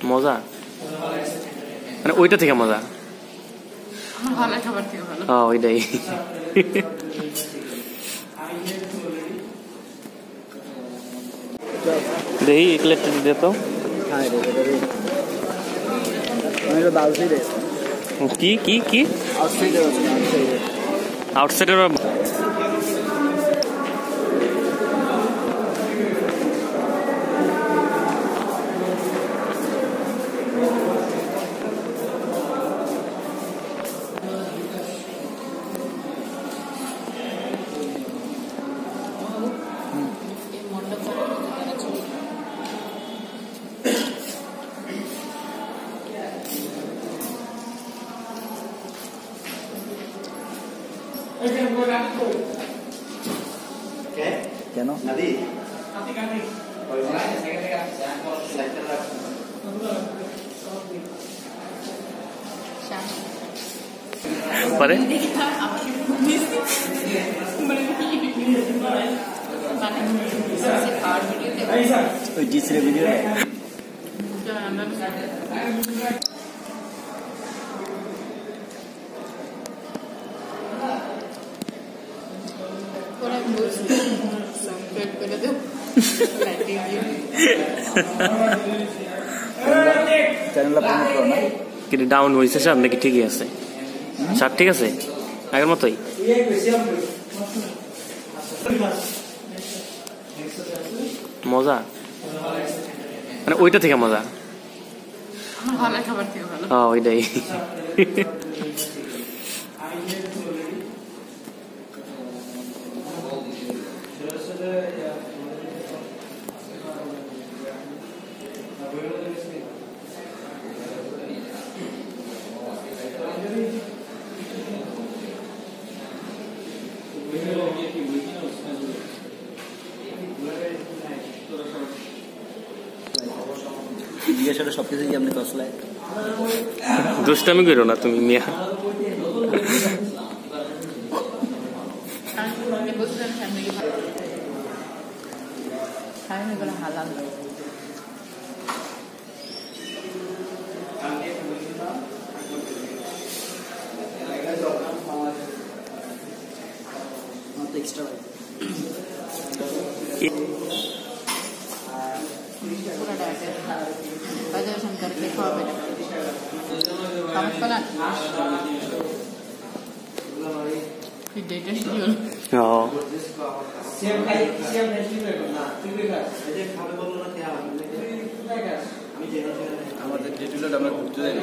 মজা মানে ওইটা থেকে মজা আমার ভালো খাবার থেকে ভালো ওইটাই দেখি একলেট দে তো কি কি কি আউটসাইডার কেন পরে ওই জিসরে ভিডিও কিন্তু ডাউন হয়েছে স্যার নাকি ঠিকই আছে স্যার ঠিক আছে আগের মতোই মজা মানে ওইটা থেকে মজা আমার ভালো খাবার থেকে ভালো ওইটাই জিজ্ঞাসা সবকিছু কি আপনি কসলায় দুষ্টামি করো না তুমি মিয়া হালাল এক্সট্রা বাজার সরকারকে খাওয়াবে না সমস্যা না আমাদের যেগুলো আমরা ঘুরতে যাই